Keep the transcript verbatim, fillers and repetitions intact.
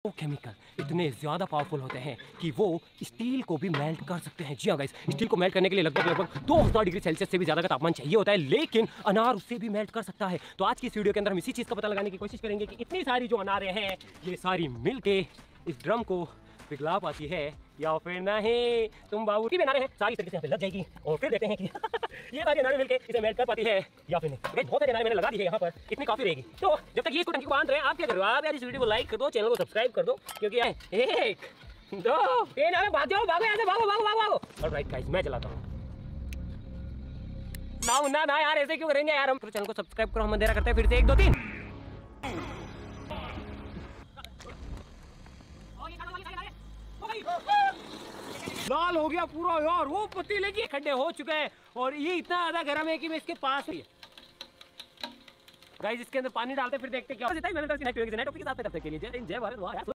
वो केमिकल इतने ज़्यादा पावरफुल होते हैं कि वो स्टील को भी मेल्ट कर सकते हैं। जी हाँ गाइस, स्टील को मेल्ट करने के लिए लगभग लगभग दो हज़ार डिग्री सेल्सियस से भी ज़्यादा का तापमान चाहिए होता है, लेकिन अनार उससे भी मेल्ट कर सकता है। तो आज की इस वीडियो के अंदर हम इसी चीज़ का पता लगाने की कोशिश करेंगे कि इतनी सारी जो अनारें हैं ये सारी मिल के इस ड्रम को पिघला पाती है या फिर नहीं। तुम बाबू की अनारें हैं, सारी तरीके से लग जाएगी और फिर देखते हैं कि ये सारी अनारें मिलके इसे मेल्ट कर पाती है या फिर नहीं। बहुत सारी अनारें मैंने लगा दी है यहाँ पर, इतनी काफी रहेगी। तो जब तक ये इसको टंकी को बांध रहे हैं, आप क्या करो, आप यार इस वीडियो को लाइक कर दो, चैनल को सब्सक्राइब कर दो, क्योंकि एक दो तीन अरे भाग जाओ, भागो यहाँ से, भागो भागो भागो भागो। ऑलराइट गाइस, मैं चलाता हूँ ना ना ना यार, ऐसे क्यों करेंगे यार हम। तो चैनल को सब्सक्राइब करो, हम अंधेरा करते हैं फिर से। एक दो तीन लाल हो गया पूरा यार, वो पतीले के खड्डे हो चुके हैं और ये इतना ज्यादा गर्म है कि मैं इसके पास ही गाइस इसके अंदर पानी डालते फिर देखते क्या होता है। मैंने तो नेट के साथ तब तक के लिए जय जय भारत। वाह यार।